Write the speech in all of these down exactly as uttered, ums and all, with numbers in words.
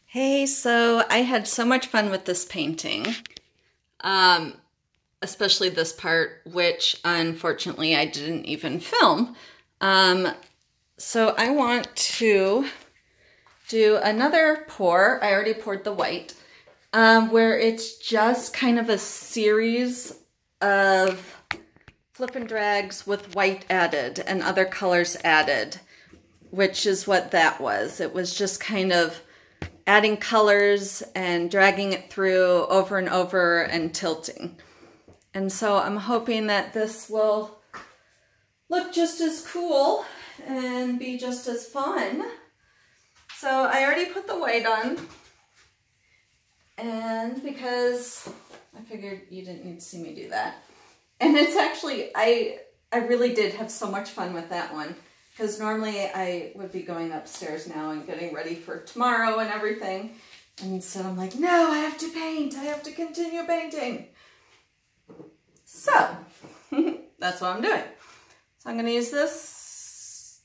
Hey, so I had so much fun with this painting, um, especially this part, which unfortunately I didn't even film. Um, so I want to do another pour. I already poured the white, um, where it's just kind of a series of flip and drags with white added and other colors added, which is what that was. It was just kind of adding colors and dragging it through over and over and tilting. And so I'm hoping that this will look just as cool and be just as fun. So I already put the white on, and because I figured you didn't need to see me do that. And it's actually, I, I really did have so much fun with that one. Because normally I would be going upstairs now and getting ready for tomorrow and everything. And so I'm like, no, I have to paint. I have to continue painting. So that's what I'm doing. So I'm going to use this.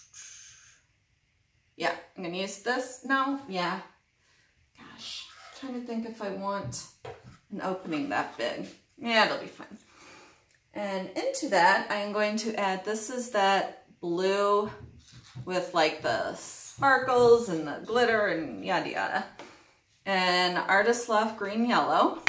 Yeah, I'm going to use this. No, yeah. Gosh, I'm trying to think if I want an opening that big. Yeah, it'll be fine. And into that, I'm going to add, this is that blue with like the sparkles and the glitter and yada yada. And Artist Love Green Yellow.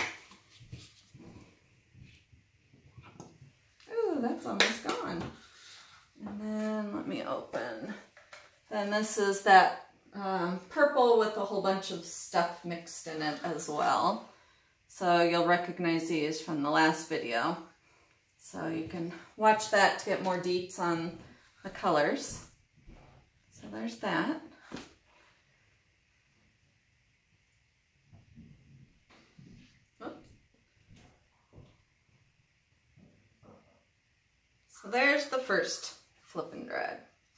Ooh, that's almost gone. And then let me open. Then this is that um, purple with a whole bunch of stuff mixed in it as well. So you'll recognize these from the last video. So you can watch that to get more deets on the colors. So there's that. Oops. So there's the first flip and drag.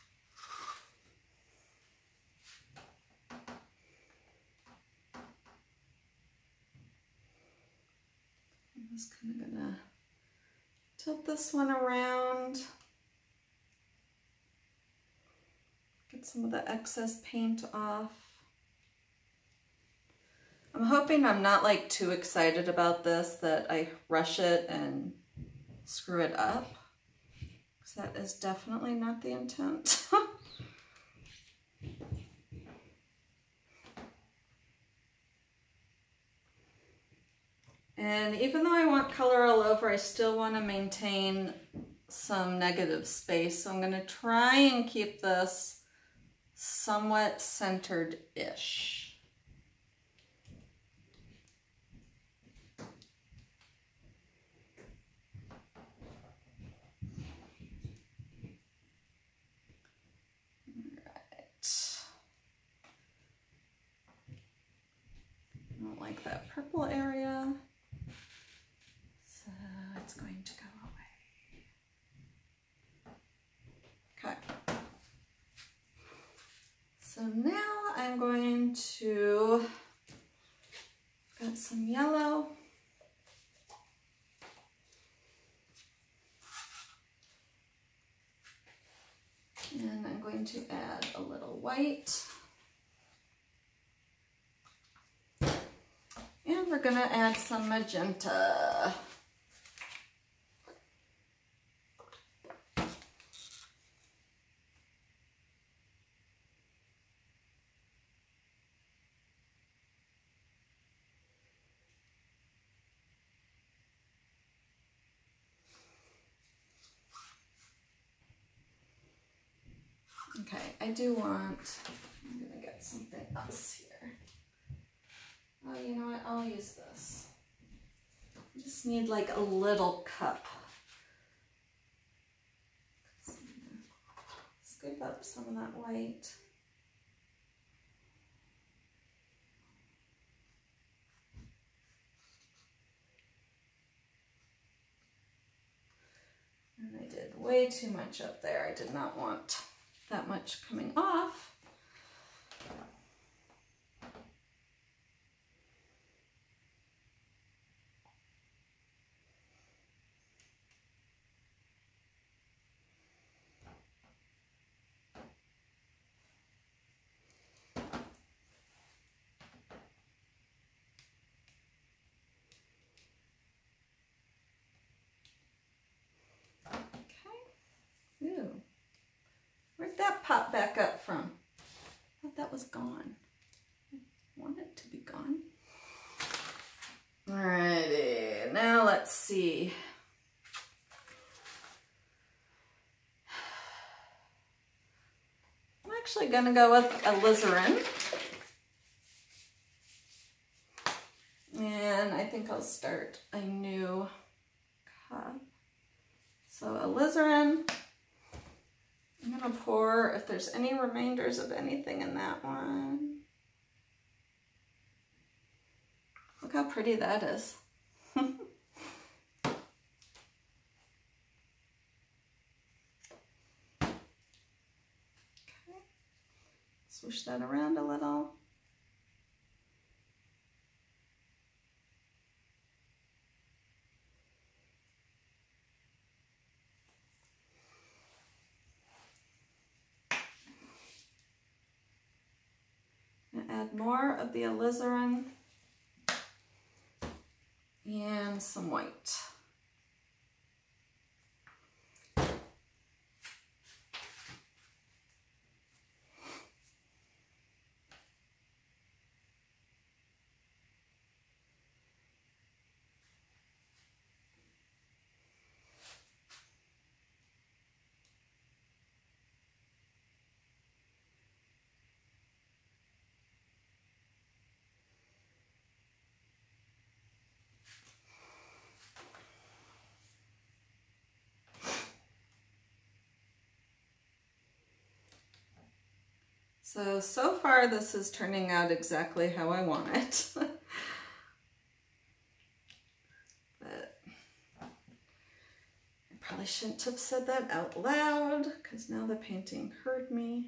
I'm just kind of gonna tilt this one around. Get some of the excess paint off. I'm hoping I'm not like too excited about this that I rush it and screw it up, because that is definitely not the intent. And even though I want color all over, I still want to maintain some negative space. So I'm going to try and keep this somewhat centered-ish. Alright. I don't like that purple area, so it's going to go away. Okay. So now I'm going to, got some yellow. And I'm going to add a little white. And we're going to add some magenta. Okay, I do want, I'm gonna get something else here. Oh, you know what, I'll use this. I just need like a little cup. Scoop up some of that white. And I did way too much up there. I did not want that much coming off. pop back up from? I thought that was gone. I want it to be gone. Alrighty, now let's see. I'm actually gonna go with alizarin. And I think I'll start a new cup. So alizarin, I'm gonna pour if there's any remainders of anything in that one. Look how pretty that is. Okay. Swoosh that around a little. Add more of the alizarin and some white. So, so far this is turning out exactly how I want it. But I probably shouldn't have said that out loud because now the painting heard me.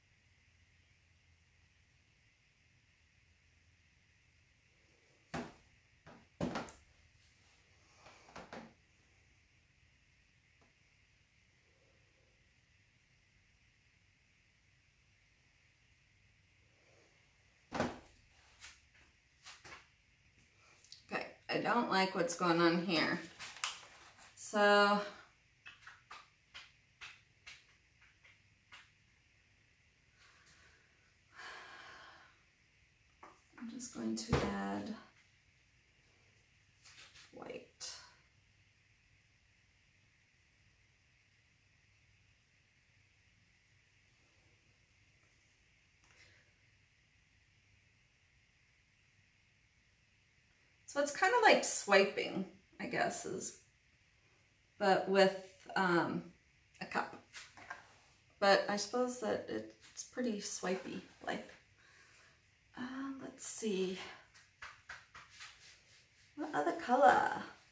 I don't like what's going on here. So I'm just going to add white. So it's kind of like swiping, I guess, is, but with um, a cup. But I suppose that it's pretty swipey, like. Uh, let's see. What other color?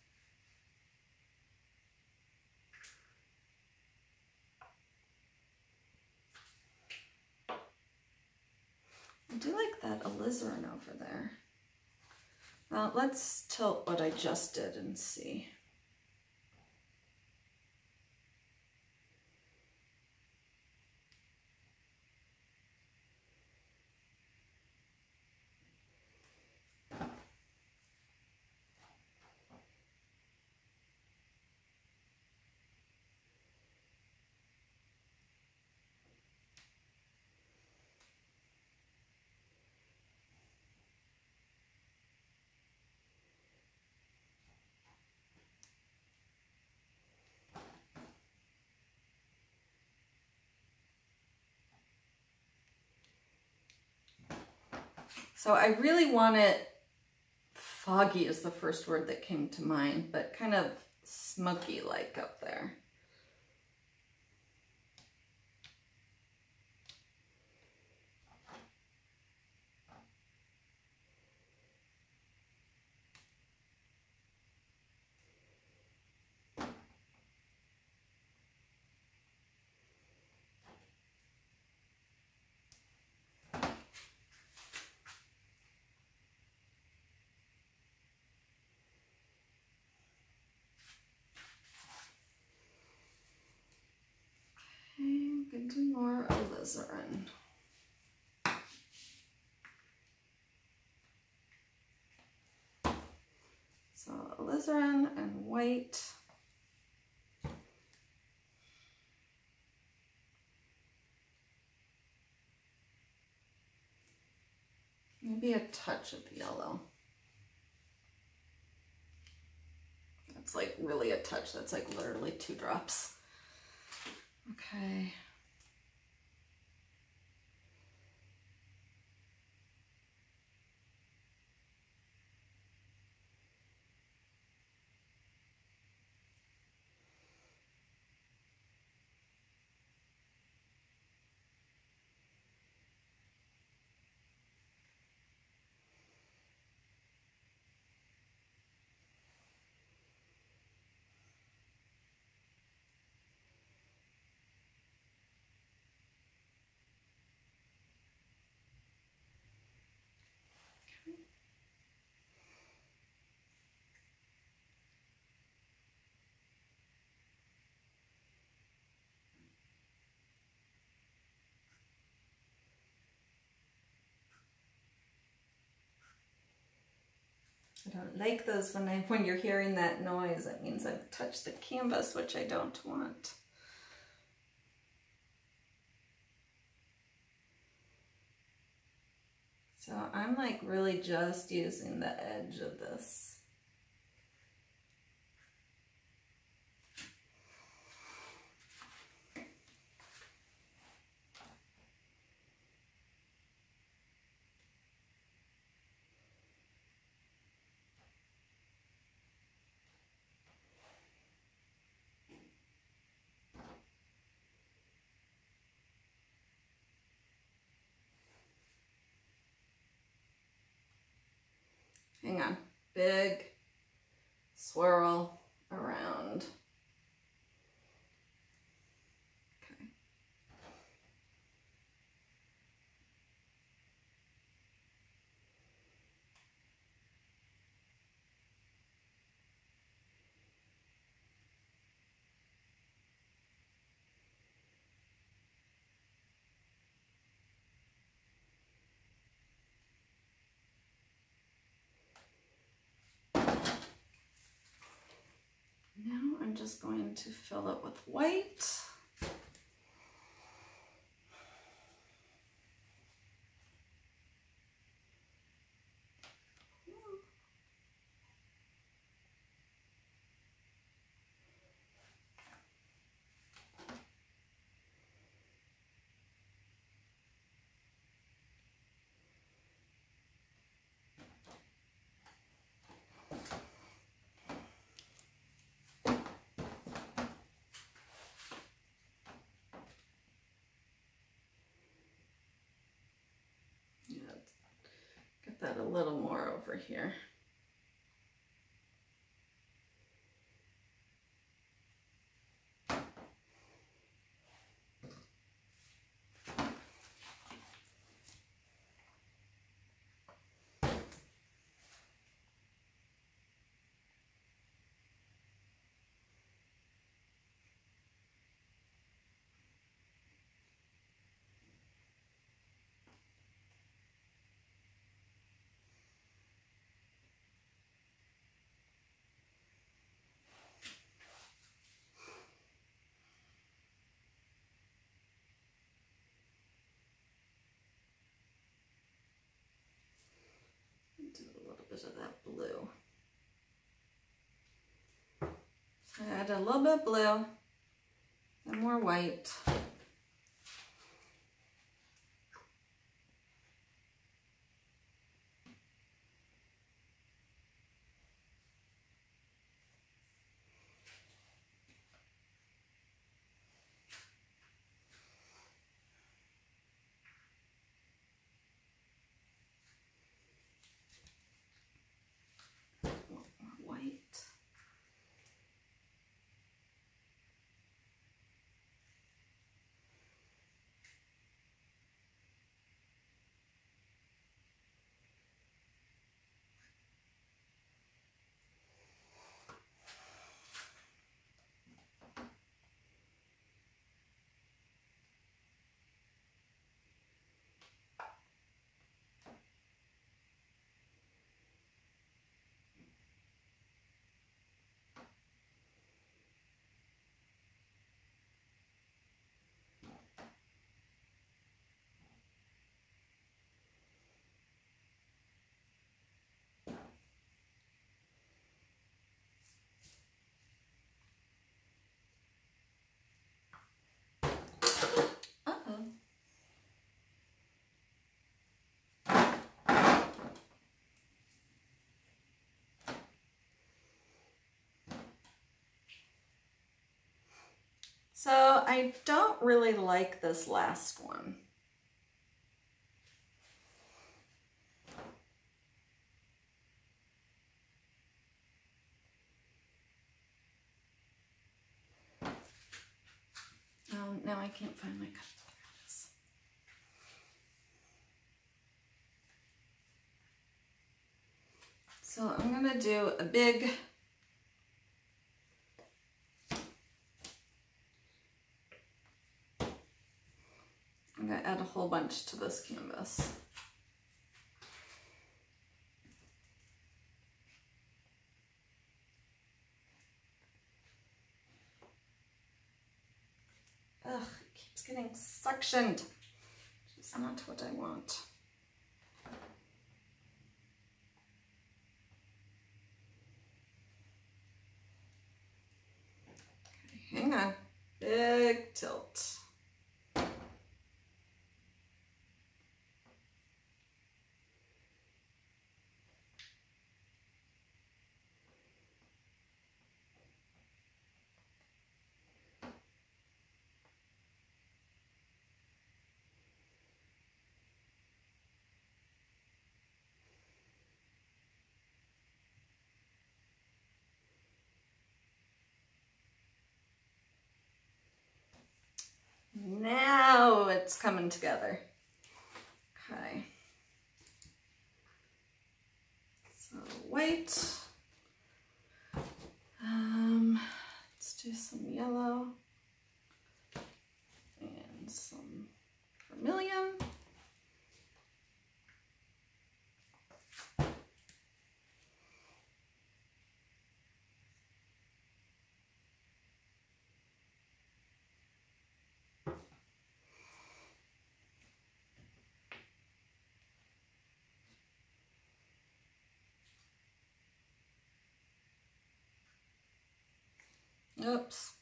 I do like that alizarin over there. Well, let's tilt what I just did and see. So I really want it, foggy is the first word that came to mind, but kind of smoky like up there. Do more alizarin. So alizarin and white. Maybe a touch of yellow. That's like really a touch. That's like literally two drops. Okay. I don't like those when I when you're hearing that noise. That means I've touched the canvas, which I don't want. So I'm like really just using the edge of this. Hang on, big swirl around. Okay. Now I'm just going to fill it with white. Get that a little more over here. Do a little bit of that blue. So add a little bit of blue and more white. I don't really like this last one. Um, now I can't find my cup. There it is. So I'm gonna do a big I'm gonna add a whole bunch to this canvas. Ugh, it keeps getting suctioned. It's not what I want. Okay, hang on. Big tilt. Now it's coming together. Okay. So white. Um, let's do some yellow and some vermilion. Oops.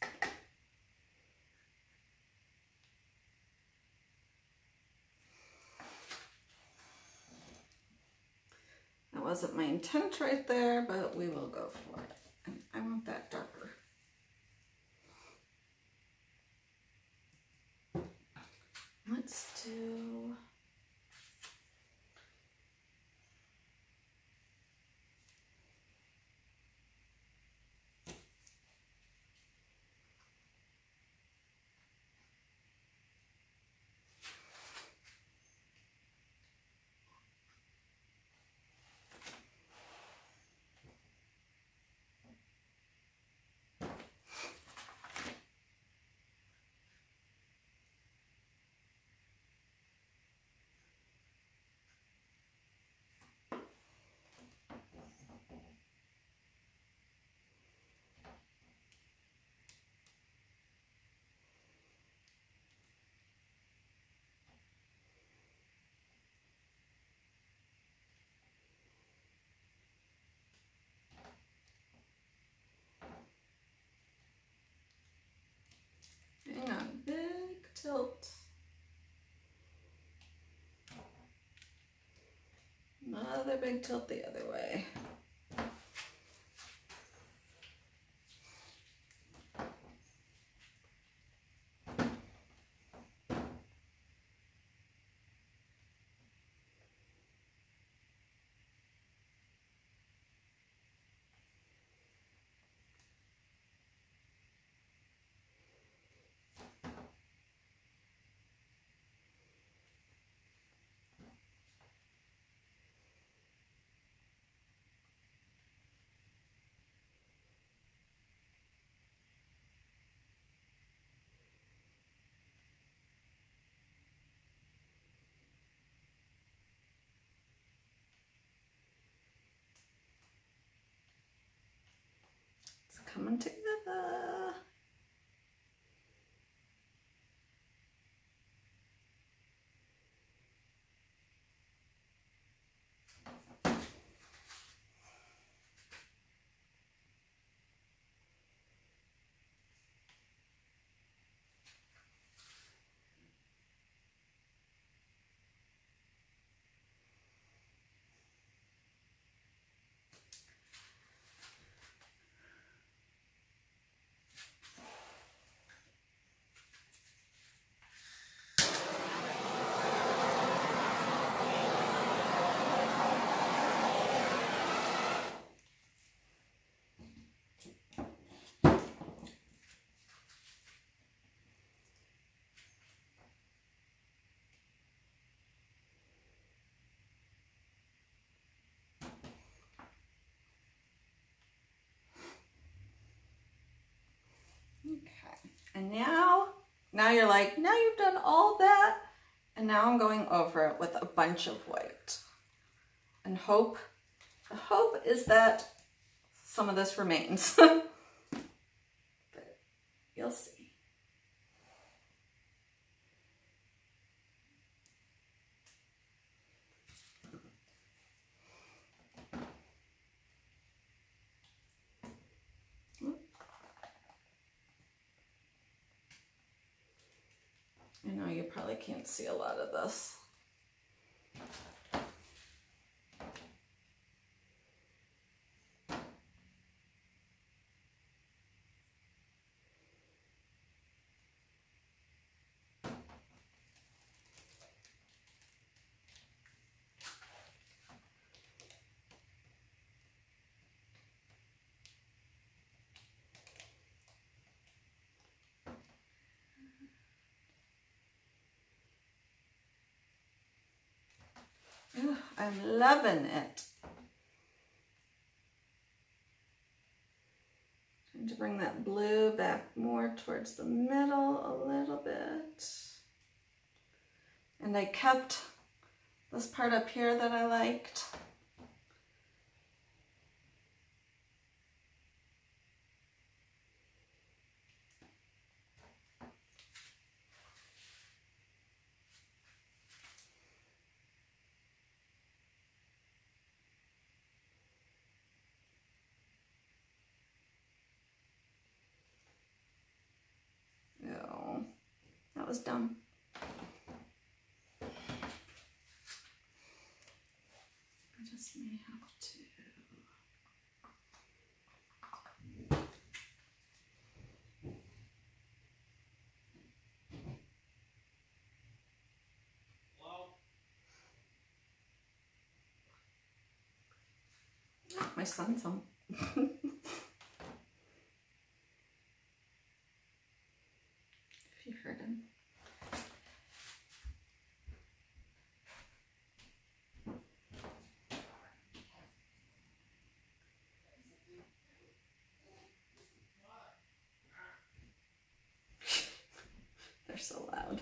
That wasn't my intent right there, but we will go for it. And I want that darker. Let's do... Hang on, big tilt. Another big tilt the other way. It's coming together. now you're like, now you've done all that, and now I'm going over it with a bunch of white. And hope, the hope is that some of this remains. But you'll see. I know you probably can't see a lot of this. Ooh, I'm loving it. Trying to bring that blue back more towards the middle a little bit. And I kept this part up here that I liked. No, that was dumb. I just may have to. My son's home. If you heard him. They're so loud.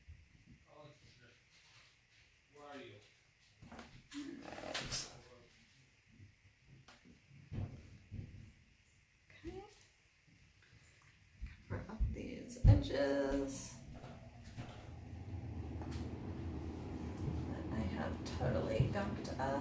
Edges that I have totally gunked up.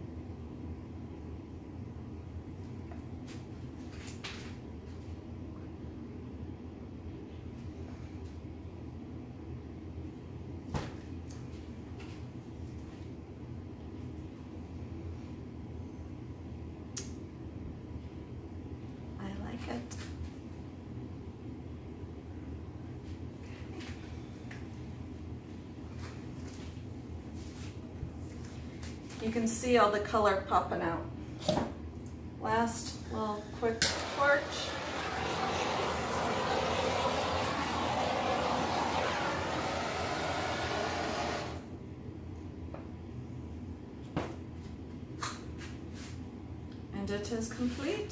I like it. You can see all the color popping out. Last little quick torch. And it is complete.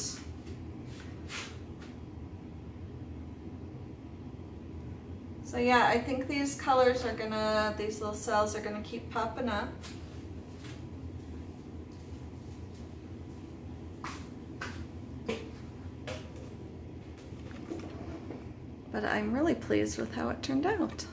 So yeah, I think these colors are gonna, these little cells are gonna keep popping up. But I'm really pleased with how it turned out.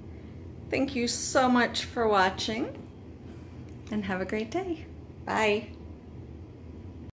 Thank you so much for watching, and have a great day. Bye.